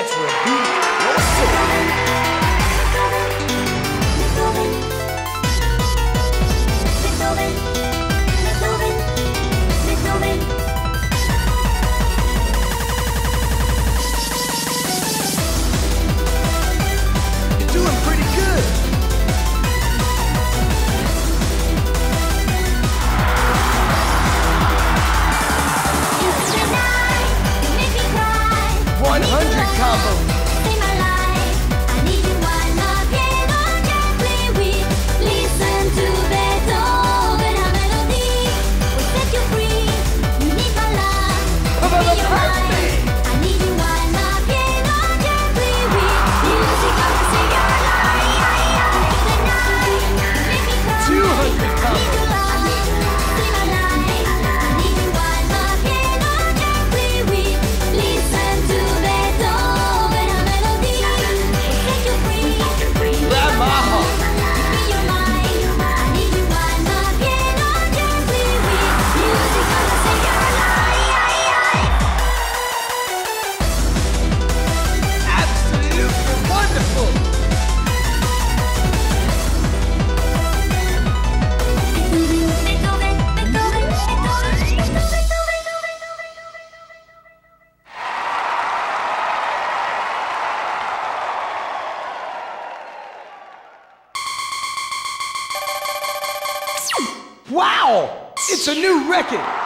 dance with a beat, your soul. You're doing pretty good. Combo. Save my life. I need you one more piano gently. We listen to Beethoven, a melody will set you free. You need my love. Be your mind. I need you one more piano gently. We music gonna save your life. The night make me cry. 200 I need your love. Save my life. I need you one more piano gently. We listen to Beethoven. Grab my heart. Be your mind. I need you one more piano gently. Music gonna save your life. Absolutely wonderful. Beethoven, Beethoven, Beethoven, Beethoven. Wow! It's a new record.